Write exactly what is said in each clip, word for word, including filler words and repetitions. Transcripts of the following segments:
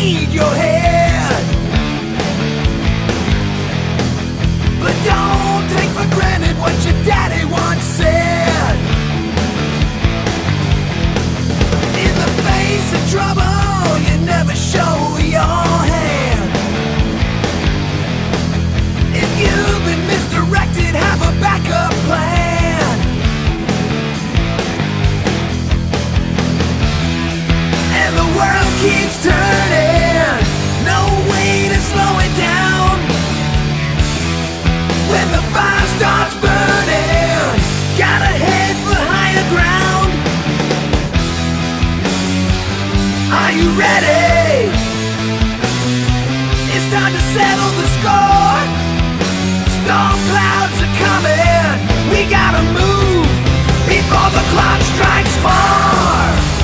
need your head. But don't take for granted what your daddy once said. In the face of trouble, you never show your hand. If you've been misdirected, have a backup plan. And the world keeps turning, no way to slow it down. When the fire starts burning, gotta head for higher ground. Are you ready? It's time to settle the score. Storm clouds are coming, we gotta move before the clock strikes four.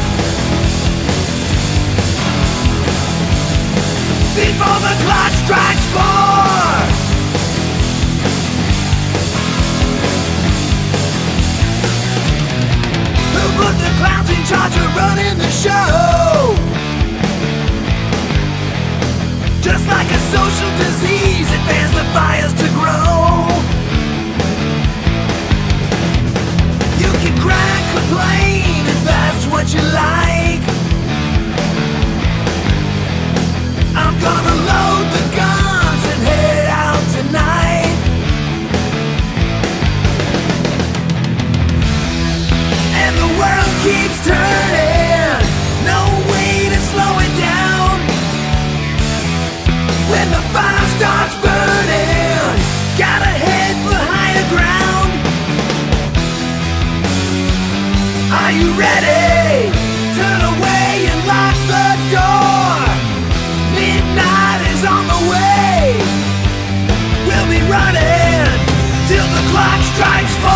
Before the clock strikes four. Who put the clowns in charge of running the show? Just like a social disease, it fans the fires to grow. You can cry and complain if that's what you like. I'm gonna load the guns and head out tonight. And the world keeps turning, no way to slow it down. When the fire starts burning, gotta head for higher ground. Are you ready? Turn away and lock the door. Midnight is on the way. We'll be running till the clock strikes four.